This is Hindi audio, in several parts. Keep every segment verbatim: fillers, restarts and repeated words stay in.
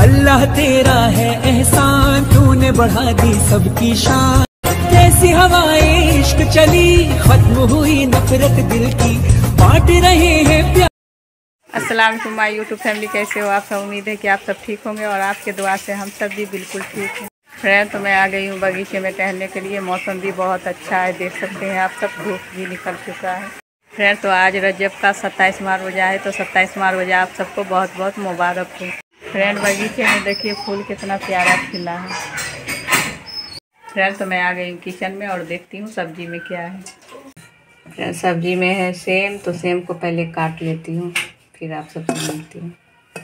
अल्लाह तेरा है एहसान, तूने बढ़ा दी सबकी शान। कैसी हवाएं इश्क चली, खत्म हुई नफरत दिल की, बांट रहे हैं प्यार। अस्सलाम वालेकुम माय यूट्यूब फैमिली, कैसे हो आप सब? उम्मीद है कि आप सब ठीक होंगे और आपके दुआ से हम सब भी बिल्कुल ठीक हैं। फ्रेंड, तो मैं आ गई हूँ बगीचे में टहलने के लिए। मौसम भी बहुत अच्छा है, देख सकते हैं आप सब, धूप भी निकल चुका है। फ्रेंड, तो आज रजब का सत्ताईसवां रोज़ा है, तो सत्ताईसवां रोज़ा आप सबको बहुत बहुत मुबारक हो। फ्रेंड, बगीचे में देखिए फूल कितना प्यारा खिला है। फ्रेंड, तो मैं आ गई हूँ किचन में और देखती हूँ सब्जी में क्या है। फ्रेंड, सब्जी में है सेम, तो सेम को पहले काट लेती हूँ, फिर आप सबसे मिलती हूँ।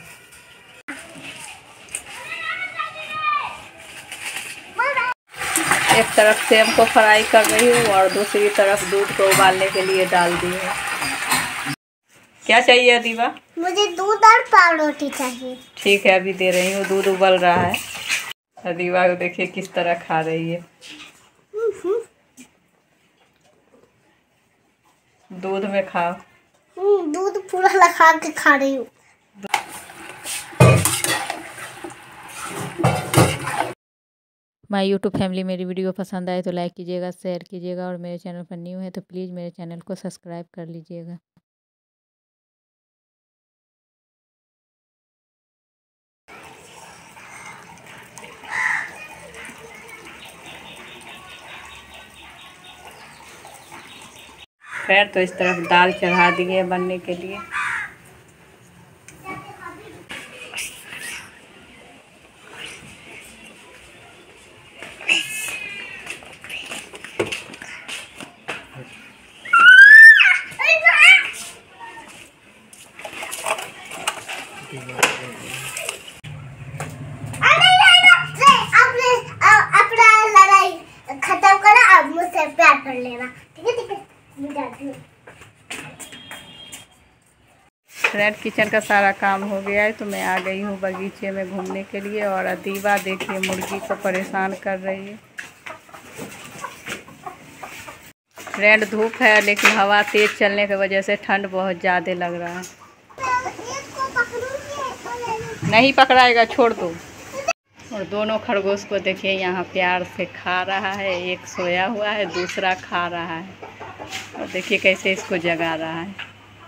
एक तरफ सेम को फ्राई कर रही हूँ और दूसरी तरफ दूध को उबालने के लिए डाल दी है। क्या चाहिए अदीबा? मुझे दूध और पाव रोटी चाहिए। ठीक है, अभी दे रही हूँ। दूध उबल रहा है। अदीबा को देखिए किस तरह खा रही है। दूध में खाओ। दूध पूरा लगा के खा रही हूँ। माय यूट्यूब फैमिली, मेरी वीडियो पसंद आए तो लाइक कीजिएगा, शेयर कीजिएगा और मेरे चैनल पर न्यू है तो प्लीज़ मेरे चैनल को सब्सक्राइब कर लीजिएगा। खैर, तो इस तरफ दाल चढ़ा दी है बनने के लिए। खत्म करो, अब मुझसे प्यार कर लेना, ठीक है? ठीक है, मैं जाती हूँ। फ्रेंड, किचन का सारा काम हो गया है, तो मैं आ गई हूँ बगीचे में घूमने के लिए। और अदीबा देखिए मुर्गी को परेशान कर रही है। फ्रेंड, धूप है लेकिन हवा तेज चलने की वजह से ठंड बहुत ज़्यादा लग रहा है। नहीं पकड़ाएगा, छोड़ दो। और दोनों खरगोश को देखिए यहाँ प्यार से खा रहा है। एक सोया हुआ है, दूसरा खा रहा है। और देखिए कैसे इसको जगा रहा है।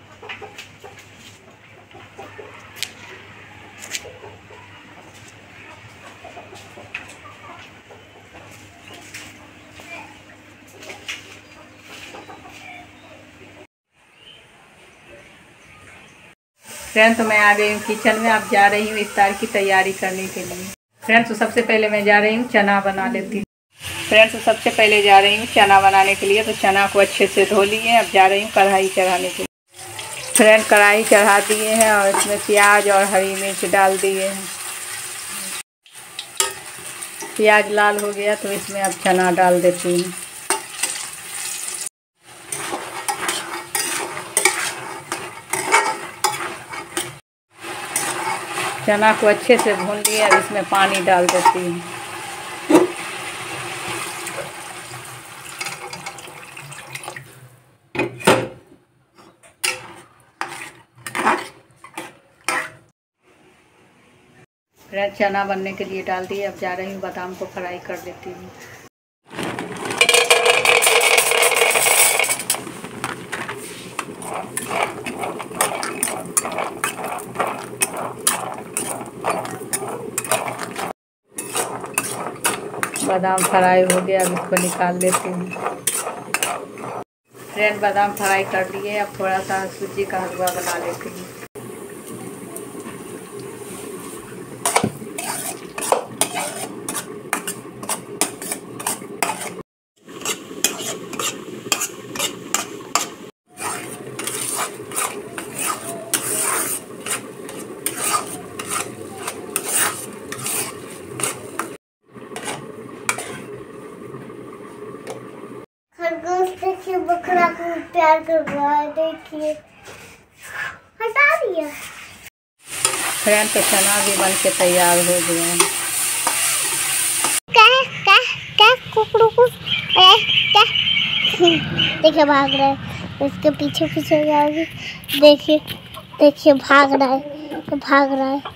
फ्रेंड्स, तो मैं आ गई हूँ किचन में। अब जा रही हूँ इफ्तार की तैयारी करने के लिए। फ्रेंड्स, तो सबसे पहले मैं जा रही हूँ चना बना लेती हूँ। फ्रेंड्स, तो सबसे पहले जा रही हूँ चना बनाने के लिए। तो चना को अच्छे से धो लिए। अब जा रही हूँ कढ़ाई चढ़ाने के लिए। फ्रेंड, कढ़ाई चढ़ा दिए हैं और इसमें प्याज और हरी मिर्च डाल दिए हैं। प्याज लाल हो गया तो इसमें अब चना डाल देती हूँ। चना को अच्छे से भून लिए। अब इसमें पानी डाल देती हूँ। फ्रेंड, चना बनने के लिए डाल दिए। अब जा रही हूँ बादाम को फ्राई कर देती हूँ। बादाम फ्राई हो गया, अब इसको निकाल लेती हूँ। फ्रेंड, बादाम फ्राई कर लिए। अब थोड़ा सा सूजी का हलवा बना लेती हूँ। देखिए बकरा को प्यार कर रहा है, देखिए हटा दिया। फ्रेंड, तो चना भी बन के तैयार हो गया है। क्या क्या क्या कुकड़ू को क्या देखिए भाग रहा है, इसके पीछे पीछे जाओगी। देखिए देखिए भाग रहा है, भाग रहा है,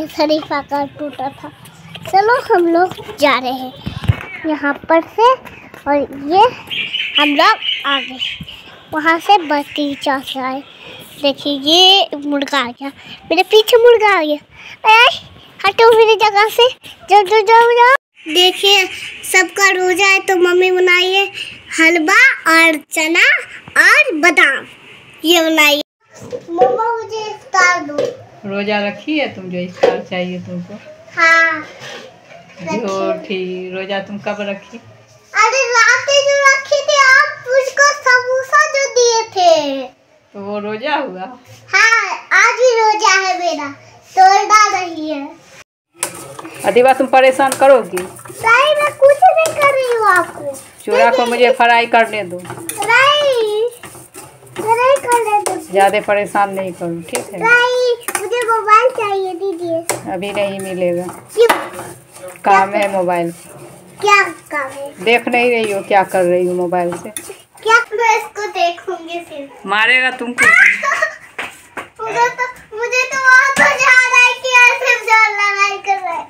ये शरीफा का टूटा था। चलो हम लोग जा रहे हैं यहाँ पर से, और ये हम लोग आ गए वहाँ से बगीचा से आए। देखिए ये मुर्गा आ गया, मेरे पीछे मुर्गा आ गया। अरे हटो मेरी जगह से, जाओ जाओ जाओ जाओ। देखिए सबका रोजा है तो मम्मी बनाई है हलवा और चना और बादाम, ये बनाइए। मम्मा मुझे इफ्तार दो। रोजा रखी है तुम, जो इफ्तार चाहिए तुमको? हाँ जो ठीक। रोजा तुम कब रखी? अरे रात जो रखी थी आप, मुझको समोसा जो दिए थे तो वो रोजा हुआ? हाँ आज ही रोजा है मेरा, तोड़ना नहीं है। अदीबा तुम परेशान करोगी? नहीं मैं कुछ नहीं कर रही हूँ आपको। चूड़ा को मुझे फ्राई करने दो। नहीं नहीं करने दो, ज्यादा परेशान नहीं करो, ठीक है? नहीं मुझे मोबाइल चाहिए, दीजिए। अभी नहीं मिलेगा, क्यों? काम है मोबाइल। क्या काम है? देख नहीं रही हो क्या कर रही हो मोबाइल से? क्या मैं इसको देखूंगी फिर? मारेगा तुमको। मुझे तो मुझे तो वहाँ तो जा रहा है कि ऐसे लड़ाई कर रहा है।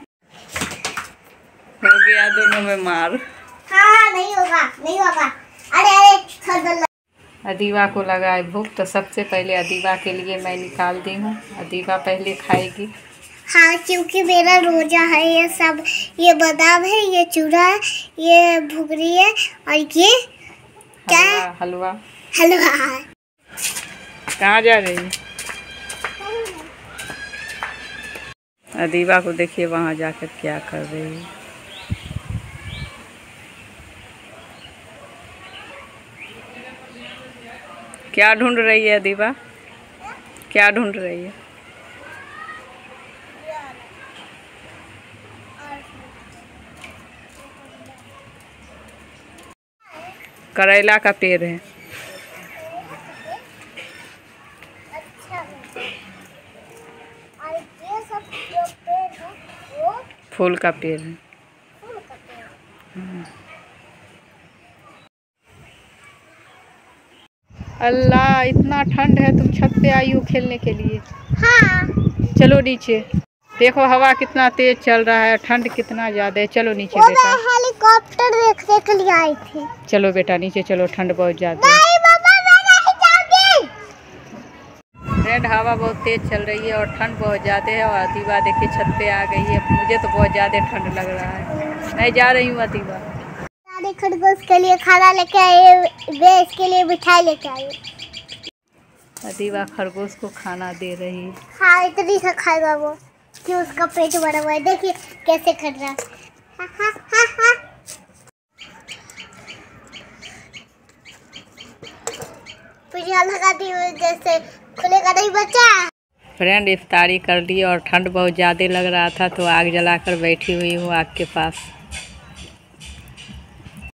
हो गया दोनों में मार। हाँ नहीं होगा नहीं होगा। अरे अरे छोड़। अदीबा को लगा है भूख, तो सबसे पहले अदीबा के लिए मैं निकाल दी हूँ। अदीबा पहले खाएगी। हाँ क्योंकि मेरा रोजा है। ये सब, ये बादाम है, ये चूड़ा है, ये भुगरी है, और ये क्या है? हलवा। हलवा है। कहाँ जा रही है? अदीबा को देखिए वहाँ जाकर क्या कर रही है। क्या ढूंढ रही है अदीबा? क्या ढूंढ रही है? करेला का पेड़ है। अच्छा है। और ये सब जो पेड़ है वो फूल का पेड़ है। फूल का पेड़ है। अल्लाह इतना ठंड है, तुम छत पे आई हो खेलने के लिए? हाँ चलो नीचे, देखो हवा कितना तेज चल रहा है, ठंड कितना ज़्यादा है। चलो नीचे वो बेटा। मैं हेलीकॉप्टर देखने के लिए आई थी। चलो बेटा नीचे चलो, ठंड बहुत ज़्यादा है। नहीं पापा मैं नहीं जाऊंगी। फ्रेंड हवा बहुत तेज चल रही है और ठंड बहुत ज़्यादा है। और अदीबा देखिए छत पे आ गई है। मुझे तो बहुत ज़्यादा ठंड लग रहा है। मैं जा रही हूँ अदीबा। सारे खरगोश के लिए खाना लेके आए, वे इसके लिए मिठाई लेके आए। अदीबा खरगोश को खाना दे रही है। हाँ इतनी सा खाएगा वो कि उसका पेट भरा हुआ है। देखिए कैसे खा रहा है। हा, हा, हा, हा। मुझे लगा थी जैसे खुलेगा नहीं बच्चा। फ्रेंड इफ्तारी कर ली और ठंड बहुत ज़्यादा लग रहा था तो आग जलाकर बैठी हुई हूँ आग के पास।